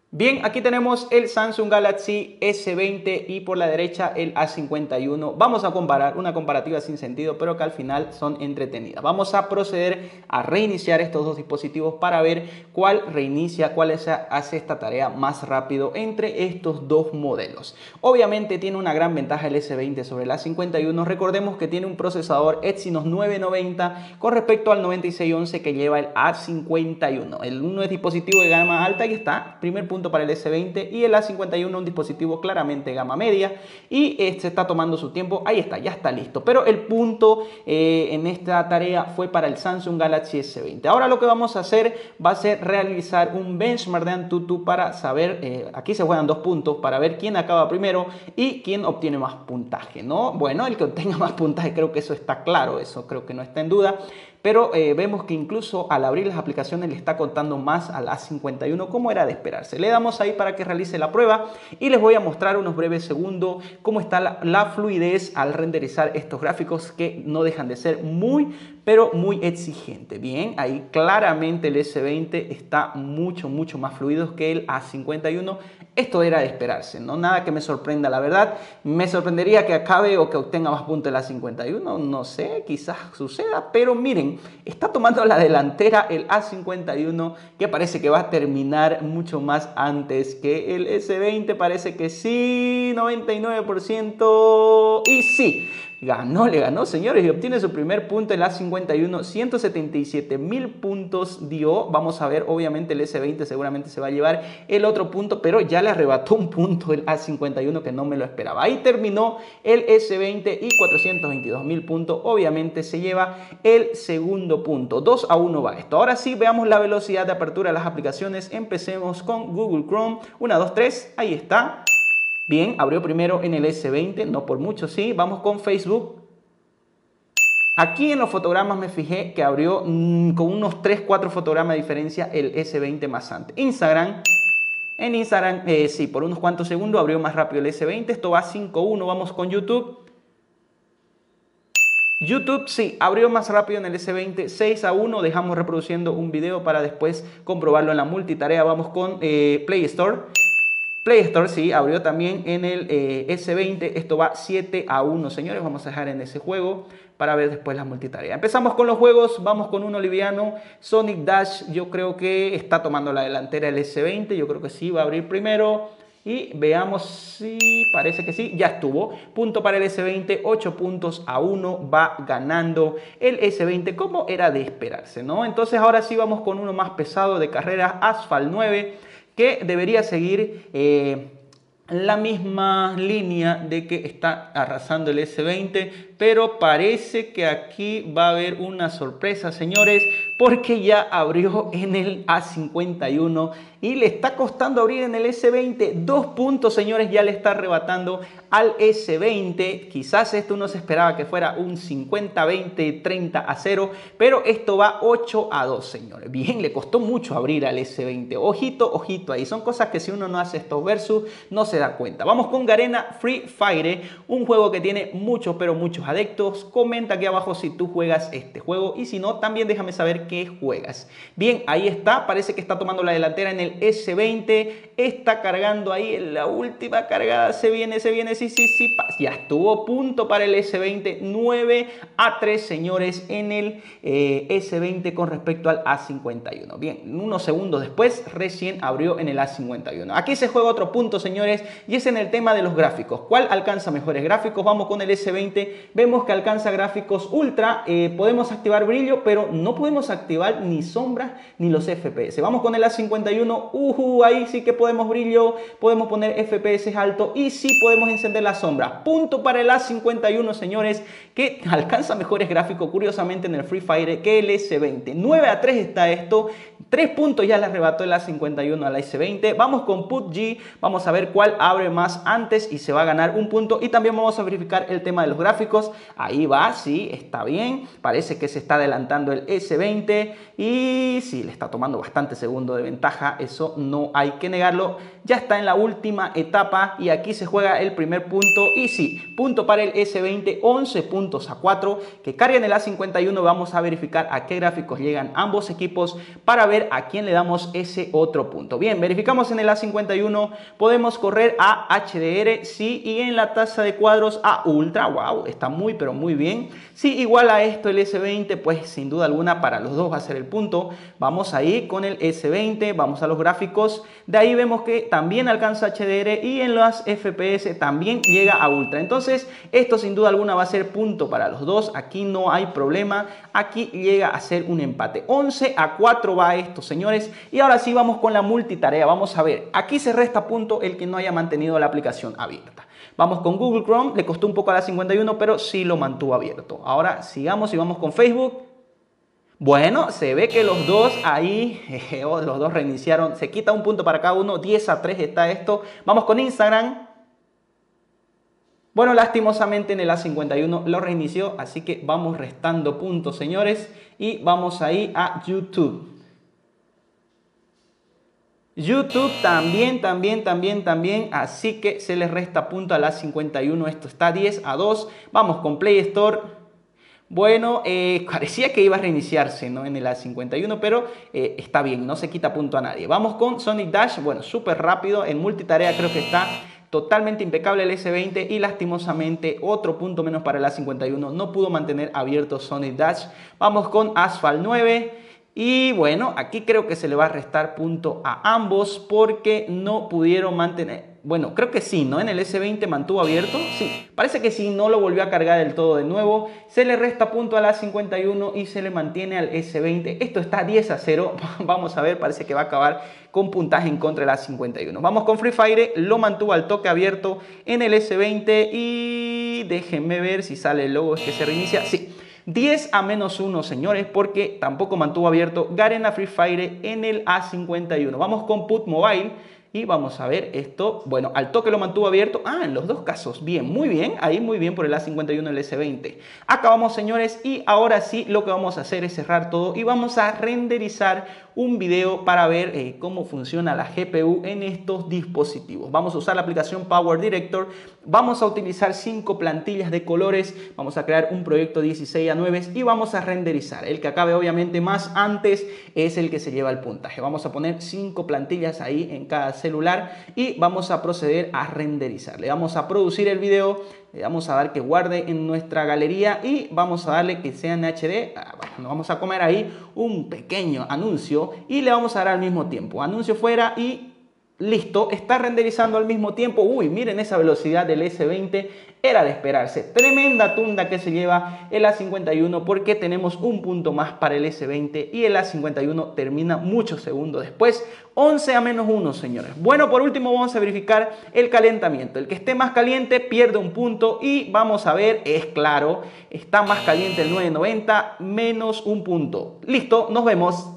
Bien, aquí tenemos el Samsung Galaxy S20 y por la derecha el A51. Vamos a comparar una comparativa sin sentido, pero que al final son entretenidas. Vamos a proceder a reiniciar estos dos dispositivos para ver cuál reinicia, cuál hace esta tarea más rápido entre estos dos modelos. Obviamente tiene una gran ventaja el S20 sobre el A51. Recordemos que tiene un procesador Exynos 990 con respecto al 9611 que lleva el A51. El uno es dispositivo de gama alta y está, primer punto para el S20, y el A51 un dispositivo claramente gama media y se está tomando su tiempo. Ahí está, ya está listo, pero el punto en esta tarea fue para el Samsung Galaxy S20. Ahora lo que vamos a hacer va a ser realizar un benchmark de AnTuTu para saber, aquí se juegan dos puntos para ver quién acaba primero y quién obtiene más puntaje, ¿no? Bueno, el que obtenga más puntaje, creo que eso está claro, eso creo que no está en duda. Pero vemos que incluso al abrir las aplicaciones le está contando más al A51, como era de esperarse. Le damos ahí para que realice la prueba y les voy a mostrar unos breves segundos cómo está la fluidez al renderizar estos gráficos, que no dejan de ser muy, pero muy exigente. Bien, ahí claramente el S20 está mucho más fluido que el A51. Esto era de esperarse, no nada que me sorprenda, la verdad. Me sorprendería que acabe o que obtenga más puntos el A51, no sé, quizás suceda, pero miren, está tomando la delantera el A51, que parece que va a terminar mucho más antes que el S20, parece que sí, 99%, y sí. Le ganó, señores, y obtiene su primer punto el A51, 177.000 puntos dio. Vamos a ver, obviamente el S20 seguramente se va a llevar el otro punto, pero ya le arrebató un punto el A51 que no me lo esperaba. Ahí terminó el S20 y 422.000 puntos, obviamente se lleva el segundo punto. 2-1 va esto. Ahora sí, veamos la velocidad de apertura de las aplicaciones. Empecemos con Google Chrome. 1, 2, 3, ahí está. Bien, abrió primero en el S20, no por mucho, sí. Vamos con Facebook. Aquí en los fotogramas me fijé que abrió con unos 3-4 fotogramas de diferencia el S20 más antes. Instagram. En Instagram, sí, por unos cuantos segundos abrió más rápido el S20. Esto va 5-1. Vamos con YouTube. YouTube sí, abrió más rápido en el S20, 6-1. Dejamos reproduciendo un video para después comprobarlo en la multitarea. Vamos con Play Store. Play Store sí, abrió también en el S20. Esto va 7-1, señores. Vamos a dejar en ese juego para ver después la multitarea. Empezamos con los juegos. Vamos con uno liviano. Sonic Dash, yo creo que está tomando la delantera el S20. Yo creo que sí, va a abrir primero. Y veamos si parece que sí, ya estuvo. Punto para el S20, 8-1. Va ganando el S20 como era de esperarse, ¿no? Entonces ahora sí vamos con uno más pesado de carrera, Asphalt 9, que debería seguir la misma línea de que está arrasando el S20, pero parece que aquí va a haber una sorpresa, señores, porque ya abrió en el A51 y le está costando abrir en el S20. 2 puntos, señores, ya le está arrebatando al S20. Quizás esto uno se esperaba que fuera un 50-20, 30-0, pero esto va 8-2, señores. Bien, le costó mucho abrir al S20. Ojito, ojito ahí. Son cosas que si uno no hace estos versus, no se da cuenta. Vamos con Garena Free Fire, un juego que tiene muchos, pero muchos adeptos. Comenta aquí abajo si tú juegas este juego y si no, también déjame saber qué juegas. Bien, ahí está. Parece que está tomando la delantera en el S20. Está cargando ahí en la última cargada. Se viene, sí. Ya estuvo, punto para el S20. 9-3, señores, en el S20 con respecto al A51. Bien, unos segundos después recién abrió en el A51. Aquí se juega otro punto, señores, y es en el tema de los gráficos. ¿Cuál alcanza mejores gráficos? Vamos con el S20. Vemos que alcanza gráficos ultra. Podemos activar brillo, pero no podemos activar ni sombras ni los FPS. Vamos con el A51. Ahí sí que podemos brillo, podemos poner FPS alto y sí podemos encender la sombra. Punto para el A51, señores, que alcanza mejores gráficos, curiosamente, en el Free Fire que el S20. 9-3 está esto. 3 puntos ya le arrebató el A51 al S20. Vamos con PUBG. Vamos a ver cuál abre más antes y se va a ganar un punto. Y también vamos a verificar el tema de los gráficos. Ahí va, sí, está bien. Parece que se está adelantando el S20. Y sí, le está tomando bastante segundo de ventaja. Eso no hay que negarlo. ya está en la última etapa y aquí se juega el primer punto y sí, punto para el S20, 11 puntos a 4 que carga en el A51. Vamos a verificar a qué gráficos llegan ambos equipos para ver a quién le damos ese otro punto. Bien, verificamos en el A51, podemos correr a HDR, sí, y en la tasa de cuadros a Ultra. Wow, está muy pero muy bien. Sí, igual a esto el S20, pues sin duda alguna para los dos va a ser el punto. Vamos ahí con el S20, vamos a los gráficos, de ahí vemos que también alcanza HDR y en las FPS también llega a Ultra. Entonces esto sin duda alguna va a ser punto para los dos, aquí no hay problema, aquí llega a ser un empate. 11 a 4 va esto, señores, y ahora sí vamos con la multitarea. Vamos a ver, aquí se resta punto el que no haya mantenido la aplicación abierta. Vamos con Google Chrome, le costó un poco a la 51, pero sí lo mantuvo abierto. Ahora sigamos y vamos con Facebook. Bueno, se ve que los dos ahí, los dos reiniciaron, se quita un punto para cada uno, 10 a 3 está esto. Vamos con Instagram. Bueno, lastimosamente en el A51 lo reinició, así que vamos restando puntos, señores. Y vamos ahí a YouTube. YouTube también, así que se les resta punto a la 51, esto está 10 a 2. Vamos con Play Store. Bueno, parecía que iba a reiniciarse, ¿no?, en el A51, pero está bien, no se quita punto a nadie. Vamos con Sonic Dash, bueno, súper rápido, en multitarea creo que está totalmente impecable el S20 y lastimosamente otro punto menos para el A51, no pudo mantener abierto Sonic Dash. Vamos con Asphalt 9. Y bueno, aquí creo que se le va a restar punto a ambos porque no pudieron mantener. Bueno, creo que sí, ¿no? En el S20 mantuvo abierto. Sí, parece que sí, no lo volvió a cargar del todo de nuevo. Se le resta punto a la 51 y se le mantiene al S20. Esto está 10 a 0. Vamos a ver, parece que va a acabar con puntaje en contra de la 51. Vamos con Free Fire, lo mantuvo al toque abierto en el S20 y déjenme ver si sale el logo, es que se reinicia. Sí. 10 a menos 1, señores, porque tampoco mantuvo abierto Garena Free Fire en el A51. Vamos con PUBG Mobile y vamos a ver esto. Bueno, al toque lo mantuvo abierto. En los dos casos. Bien, muy bien. Ahí muy bien por el A51 y el S20. Acabamos, señores, y ahora sí lo que vamos a hacer es cerrar todo y vamos a renderizar un video para ver cómo funciona la GPU en estos dispositivos. Vamos a usar la aplicación Power Director, vamos a utilizar 5 plantillas de colores, vamos a crear un proyecto 16 a 9 y vamos a renderizar. El que acabe obviamente más antes es el que se lleva el puntaje. Vamos a poner 5 plantillas ahí en cada celular y vamos a proceder a renderizar. Le vamos a producir el video, le vamos a dar que guarde en nuestra galería y vamos a darle que sea en HD. Bueno, vamos a comer ahí un pequeño anuncio y le vamos a dar al mismo tiempo. Anuncio fuera y listo, está renderizando al mismo tiempo. Uy, miren esa velocidad del S20, era de esperarse. Tremenda tunda que se lleva el A51 porque tenemos un punto más para el S20 y el A51 termina muchos segundos después. 11 a menos 1, señores. Bueno, por último vamos a verificar el calentamiento. El que esté más caliente pierde un punto y vamos a ver, es claro, está más caliente el 990 menos un punto. Listo, nos vemos.